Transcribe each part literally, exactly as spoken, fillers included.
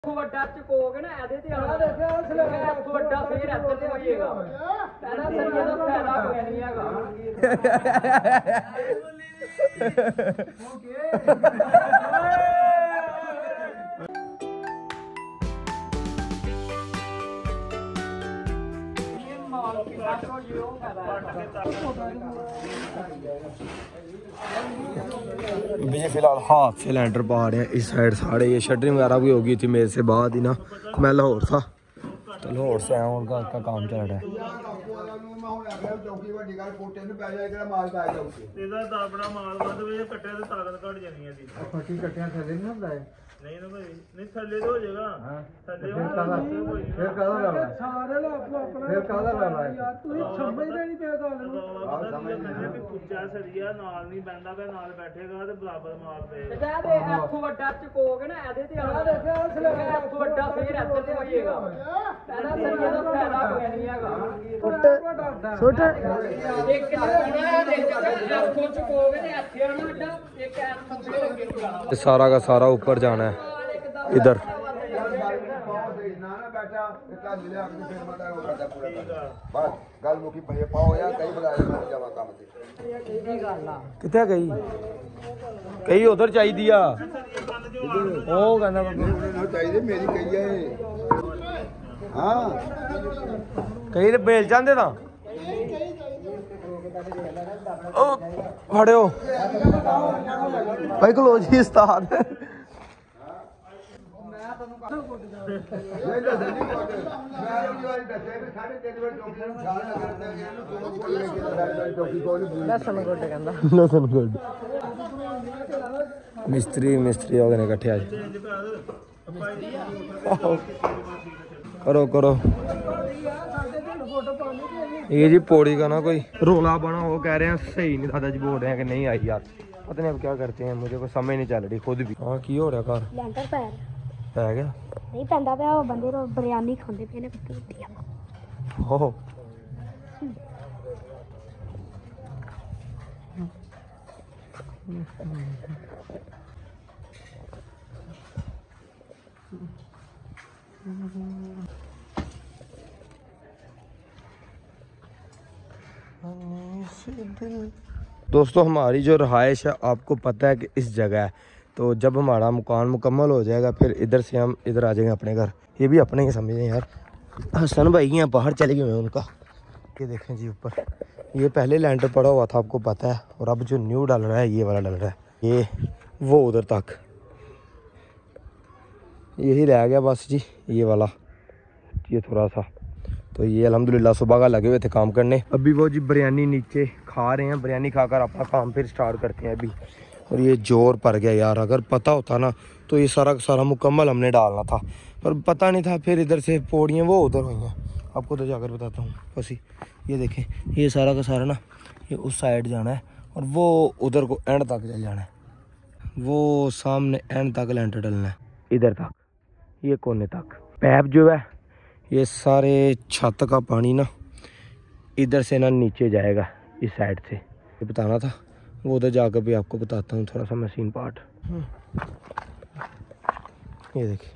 ਵੱਡਾ ਚਕੋਗੇ ਨਾ ਇਹਦੇ ਤੇ ਆਣਾ ਦੇਖਿਆ ਉਸ ਵੱਡਾ ਫੇਰ ਇੱਧਰ ਤੇ ਹੋਈਏਗਾ ਇਹਦਾ ਸਰੀਆ ਦਾ ਫਾਇਦਾ ਕੋਈ ਨਹੀਂ ਹੈਗਾ ਓਕੇ मुझे फिलहाल हाथ से लैंडर पा रहे हैं इस साइड साढ़े ये शटरिंग वगैरह भी होगी थी मेरे से बाद ही ना मैं लाहौर था तो लाहौर से आया हूँ उनका का काम चल रहा है नहीं ना भाई नहीं थल्ले तो हो जाएगा थल्ले फिर काला फिर काला लाना सारे ला अपना अपना फिर काला लाना यार तू समझदा नहीं पिया गल ਨੂੰ ਆ ਸਮਝਦਾ ਵੀ ਪੁੱਛਿਆ ਸਰੀਆ ਨਾਲ ਨਹੀਂ ਬੈੰਦਾ ਪਿਆ ਨਾਲ ਬੈਠੇਗਾ ਤੇ ਬਰਾਬਰ ਮਾਰ ਦੇ ਤੇ ਦੇ ਇੱਥੋਂ ਵੱਡਾ ਚਕੋਗੇ ਨਾ ਇਹਦੇ ਤੇ ਆਣਾ ਦੇਖਿਆ ਉਸ ਲਈ ਇੱਥੋਂ ਵੱਡਾ ਫੇਰ ਇੱਧਰ ਤੇ ਹੋਈਏਗਾ ਇਹਦਾ ਸਰੀਆ ਦਾ ਫਾਇਦਾ ਕੋਈ ਨਹੀਂ ਹੈਗਾ ਸੁੱਟ ਇੱਕ ਜਿਹੜਾ ਦੇ ਇੱਥੋਂ ਚਕੋਗੇ ਤੇ ਇੱਥੇ ਆਣਾ ਵੱਡਾ ਇੱਕ ਇੱਥੋਂ ਫੇਰ ਅੱਗੇ ਜਾਣਾ सारा का सारा ऊपर जाना है इधर कितने गई कई उधर चाहिए कई बेल जाते था फड़ो भाई खलो जी उस्ताद मिस्त्री मिस्त्री हो गए कट्ठे आज करो करो ये जी पौड़ी का ना कोई रोला बना वो कह रहे हैं सही नहीं दादा जी बोल रहे हैं कि नहीं आई यार पता नहीं अब क्या करते हैं मुझे कोई समझ नहीं चल रही खुद भी हाँ की हो रहा घर ਲੈਂਟਰ ਪੈਰ है क्या ਨਹੀਂ ਪੈਂਦਾ ਪਿਆ ਉਹ ਬੰਦੇ ਰੋ ਬਿਰਿਆਨੀ ਖਾਂਦੇ ਪਏ ਨੇ ਕੁੱਤੇ ਕੁੱਤੀਆਂ हो दोस्तों हमारी जो रहाइश है आपको पता है कि इस जगह है तो जब हमारा मकान मुकम्मल हो जाएगा फिर इधर से हम इधर आ जाएंगे अपने घर ये भी अपने ही समझें यार हसन भाई यहाँ बाहर चले गए हैं उनका ये देखें जी ऊपर ये पहले लैंडर पड़ा हुआ था आपको पता है और अब जो न्यू डल रहा है ये वाला डल रहा है ये वो उधर तक यही रह गया बस जी ये वाला ये थोड़ा सा तो ये अल्हम्दुलिल्लाह सुबह का लगे हुए थे काम करने अभी वो जी बिरयानी नीचे खा रहे हैं बिरयानी खाकर अपना काम फिर स्टार्ट करते हैं अभी और ये जोर पड़ गया यार अगर पता होता ना तो ये सारा सारा मुकम्मल हमने डालना था पर पता नहीं था फिर इधर से पौड़ियाँ वो उधर हुई हैं आपको तो जाकर बताता हूँ बस ये देखें ये सारा का सारा ना ये उस साइड जाना है और वो उधर को एंड तक चल जाना है वो सामने एंड तक लेंटर डलना है इधर तक ये कोने तक पैप जो है ये सारे छत का पानी ना इधर से ना नीचे जाएगा इस साइड से ये बताना था वो उधर जाकर भी आपको बताता हूँ थोड़ा सा मशीन पार्ट ये देखिए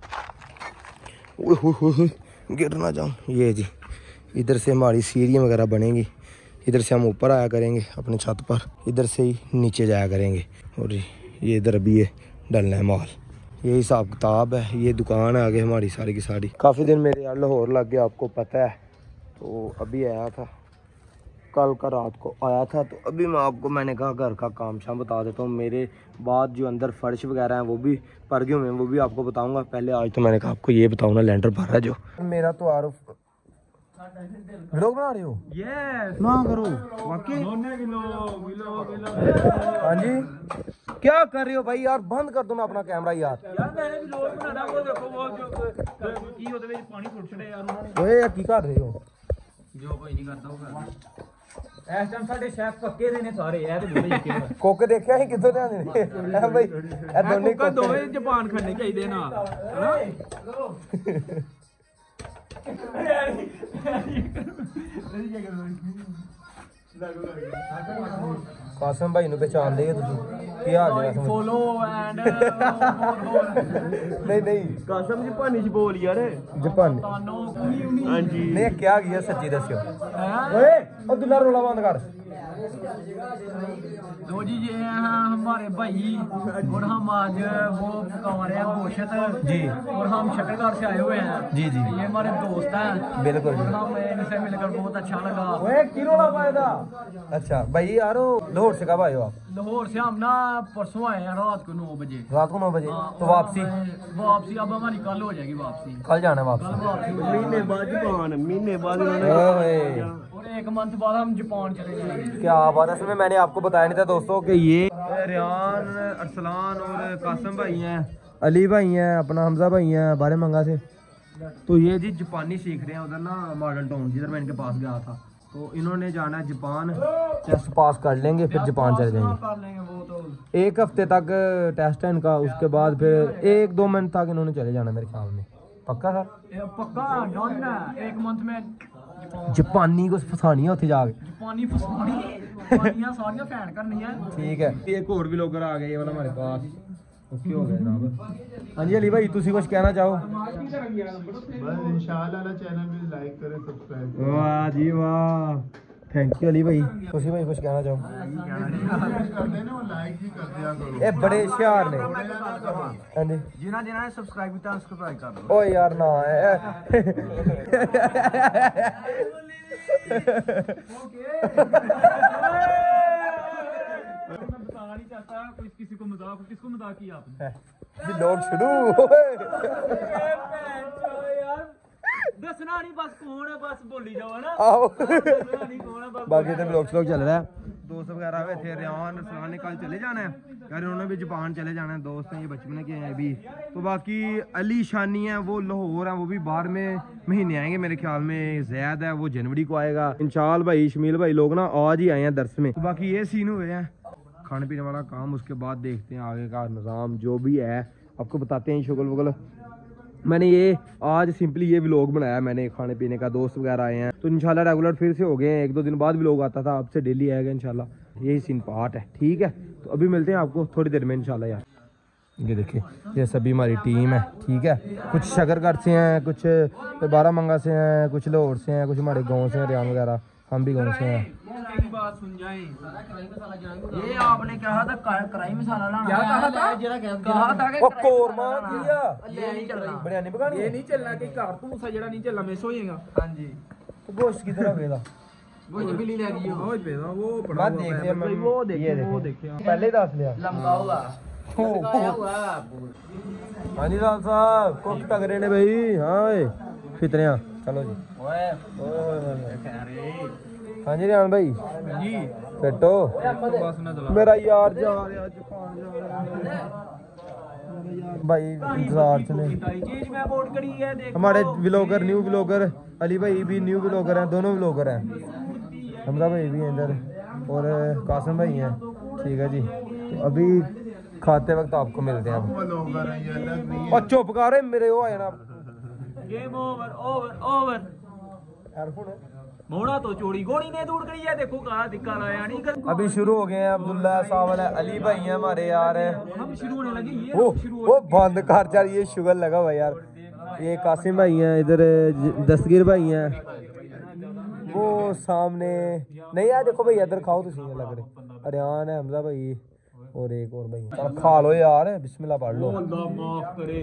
गिर ना जाऊँ ये जी इधर से हमारी सीढ़ियाँ वगैरह बनेंगी इधर से हम ऊपर आया करेंगे अपने छत पर इधर से ही नीचे जाया करेंगे और ये इधर अभी ये डलना है माल ये हिसाब किताब है ये दुकान है आगे हमारी सारी की सारी काफ़ी दिन मेरे यार लाहौर लग गया आपको पता है तो अभी आया था कल का रात को आया था तो अभी मैं आपको मैंने कहा घर का काम शाम बता देता हूँ मेरे बाद जो अंदर फर्श वगैरह हैं वो भी पर गए हुए हैं वो भी आपको बताऊंगा पहले आज तो मैंने कहा आपको ये बताऊँ ना लेंटर भरा है जो मेरा तो आरुफ वीडियो बना रहे हो यस ना करो वाकई किलो किलो किलो हाँ जी क्या कर रहे हो भाई यार बंद कर दो ना अपना कैमरा यार यार मैंने भी लोग बनाना वो देखो वो जो की होते ਵਿੱਚ ਪਾਣੀ ਛੁੱਟ ਛੜੇ ਯਾਰ ਉਹਨਾਂ ਨੇ ओए यार की कर रहे हो ਜੋ ਕੋਈ ਨਹੀਂ ਕਰਦਾ ਉਹ ਕਰਦਾ ਇਸ ਟਾਈਮ ਸਾਡੇ ਸ਼ੈਫ ਪੱਕੇ ਦੇ ਨੇ ਸਾਰੇ ਇਹ ਤੇ ਬੁੱਢੇ ਜਿੱਕੇ ਨੇ कोक देखा ही कितों ध्यान देने है भाई ए दोनों ਕੋਕਾ ਦੋਵੇਂ ਜ਼ਬਾਨ ਖੜਨੇ ਚਾਹੀਦੇ ਨਾਲ ਹਨਾ ਕਾਸਮ ਭਾਈ ਨੂੰ ਪਛਾਣਦੇ ਹੋ ਤੁਸੀਂ ਕੀ ਹਾਲ ਜੀ ਕਾਸਮ ਫੋਲੋ ਐਂਡ ਨਹੀਂ ਨਹੀਂ ਕਾਸਮ ਜੀ ਭਾਨੀ ਚ ਬੋਲ ਯਾਰ ਜਾਪਾਨ ਹਾਂਜੀ ਨਹੀਂ ਕਿਆ ਗਿਆ ਸੱਚੀ ਦੱਸਿਓ ਓਏ ਉਹ ਦੁੱਲਾ ਰੋਲਾ ਬੰਦ ਕਰ दो जी ये हैं हमारे भाई और हम आज वो पका रहे हैं गोश्त जी और हम शक्करगढ़ से आए हुए हैं जी जी ये हमारे दोस्त हैं बिल्कुल जी और हमें इनसे मिलकर बहुत अच्छा लगा ओए की रोला पाएगा अच्छा भाई यार लाहौर से कब आए हो आप लाहौर से हम ना परसों आए हैं रात को नौ बजे रात को नौ बजे हाँ, तो और वापसी हमें- वापसी अब हमारी कल हो जाएगी वापसी कल जाना है कल वापसी वापसी हो जाएगी। महीने बाद जापान महीने बाद इन्होंने ओए और एक मंथ बाद हम जापान चले जाएंगे क्या बात है। असल में मैंने आपको बताया नहीं था दोस्तों कि ये रियान अरसलान और कासम भाई हैं, अली भाई हैं, अपना हमजा भाई हैं बारे मंगा से। तो ये जी जापानी सीख रहे हैं उधर ना मॉडल टाउन जिधर मैं इनके पास गया था। तो इन्होंने जाना है जापान, टेस्ट पास कर लेंगे फिर जापान चले जाएंगे। कर लेंगे वो तो एक हफ्ते तक टेस्ट है इनका, उसके बाद फिर एक दो मिनट तक इन्होंने चले जाना मेरे ख्याल में। पक्का सर ये पक्का डन है एक मंथ में जापानी को फसानी है उत्थे जाके। जापानी फसानी जापानियां सारियां फैन करनी है ठीक है एक और भी लोग आ गए वाला हमारे पास ओके हो गए जनाब। हाँ जी अली भाई तुसी कुछ कहना चाहो? बस इंशाल्लाह ना चैनल भी लाइक करें सब्सक्राइब वाह जी वाह थैंक यू अली भाई। तुसी भाई कुछ कहना चाहो? करते हैं ना वो लाइक भी कर दिया करो ये बड़े होशियार ने। हाँ जी जिन्ना जिन्ना ने सब्सक्राइब किया सब्सक्राइब कर दो। ओ यार ना है बताना नहीं चाहता कोई किसी को मजाक किसको मजाक किया आपने जी लोग शुरू यार दसना नहीं बस कौन है बस बोली जाओ ना आओ दसना नहीं कौन है बस बाकी तो ब्लॉग श्लॉग चल रहा है। दोस्त वगैरह हुए थे रियान रसलान ने कल चले जाना है यार, उन्होंने भी जापान चले जाना है। दोस्त हैं ये बचपन के हैं अभी। तो बाकी अली शानी है वो लाहौर है, वो भी बाहर में महीने आएंगे मेरे ख्याल में। जैद है वो जनवरी को आएगा। इंशाल भाई शमील भाई लोग ना आज ही आए हैं दर्स में। तो बाकी ये सीन हुए हैं खाने पीने वाला काम, उसके बाद देखते हैं आगे का निज़ाम जो भी है आपको बताते हैं। शुगल वगल मैंने ये आज सिंपली ये व्लॉग बनाया मैंने खाने पीने का। दोस्त वगैरह आए हैं तो इंशाल्लाह रेगुलर फिर से हो गए हैं। एक दो दिन बाद व्लॉग आता था, अब से डेली आएगा इंशाल्लाह। यही सीन पार्ट है ठीक है। तो अभी मिलते हैं आपको थोड़ी देर में इंशाल्लाह यार। ये देखिए ये सभी हमारी टीम है ठीक है। कुछ शकरगढ़ से हैं, कुछ बारामंगा से हैं, कुछ लाहौर से हैं, कुछ हमारे गाँव से हैं रियान वगैरह, हम भी गाँव से हैं। बात सुन जाए ये आपने कहा था कढ़ाई मसाला लाना क्या कहा था कहा था कि ओ कोरमा किया ये नहीं चलना बिरयानी पकानी ये नहीं चलना कि कारतूस है जेड़ा नहीं चलना मिस हो जाएगा। हां जी तो गोश्त की तरह भेदा वो जो बिल्ली लगी हो वो पे वो बड़ा देख लिया मैं वो देखिए वो देखिए पहले ही दस लिया लंबा हुआ लगाया हुआ। हाँ जी लाल साहब कुक तगड़े ने भाई। हाँ फितरियाँ चलो जी। हाँ जी रियान भाई जी फिटो मेरा यार जा रहा जापान जा रहा भाई इंतजार चले। चीज मैं वोट करी है देख हमारे व्लॉगर न्यू व्लॉगर अली भाई भी न्यू व्लॉगर हैं, दोनों व्लॉगर हैं। हमजा भाई भी हैं इधर और कासिम भाई हैं ठीक है जी। तो अभी खाते वक्त आपको मिलते हैं। और चुप कर मेरे वो आए ना गेम ओवर ओवर ओवर मोड़ा तो चोरी गोड़ी ने दूर करी है देखो कहा दिक्का लाया नहीं कर। अभी शुरू हो गए हैं अब्दुल्ला साहब अली भाई हैं हमारे यार। हम शुरू होने लगे ये वो शुरू वो बंद कर यार ये शुगर लगा हुआ यार। ये कासिम भाई हैं इधर दस्तगीर भाई हैं वो सामने नहीं यार देखो भाई इधर खाओ तुम लग रहे रियान है हमजा भाई और एक और भाई चल खा लो यार बिस्मिल्लाह पढ़ लो। अल्लाह माफ करे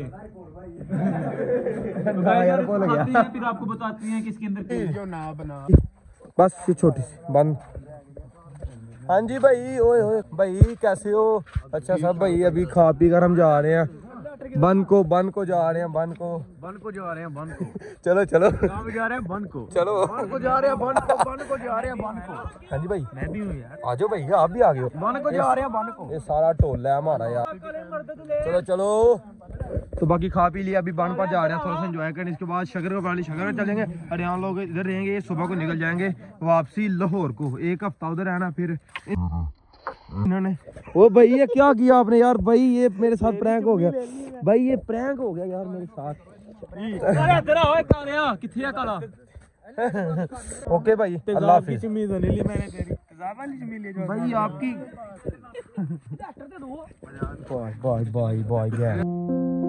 यार बोल गया फिर आपको बताते हैं किसके अंदर जो ना बना बस ये छोटी सी बंद। हाँ जी भाई ओए ओए भाई कैसे हो? अच्छा सब भाई अभी खा पी कर हम जा रहे हैं बन को बन को जा रहे हैं बन को बन को जा रहे हैं बन को चलो चलो कहाँ जा रहे हैं बन को चलो बन को जा रहे हैं बन को बन को जा रहे हैं बन को। हाँ जी भाई मैं भी हूँ यार आ जाओ भाई आप भी आ गए हो। बन को जा रहे हैं बन को ये सारा टोला है हमारा यार। चलो चलो तो बाकी खा पी लिया अभी बन पर जा रहे हैं थोड़ा सा एंजॉय करने। इसके बाद शगर को पानी शगर में चलेंगे और यहाँ लोग इधर रहेंगे सुबह को निकल जाएंगे वापसी लाहौर को। एक हफ्ता उधर रहना फिर इन्होंने ओ भाई ये क्या किया आपने यार? भाई ये मेरे साथ प्रैंक हो गया भाई, ये प्रैंक हो गया यार मेरे साथ। अरे इधर आओ कालिया किथे है काला ओके भाई, अल्लाह हाफिज। उम्मीद नहीं ली मैंने तेरी तेजाब वाली उम्मीद ली जो भाई आपकी बाय बाय बाय बाय।